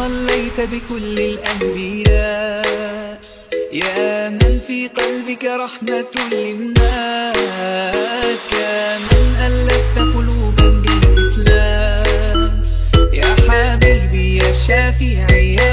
صليت بكل الأنبياء، يا من في قلبك رحمة للناس، يا من ألفت قلوبا بالإسلام، يا حبيبي يا شافعي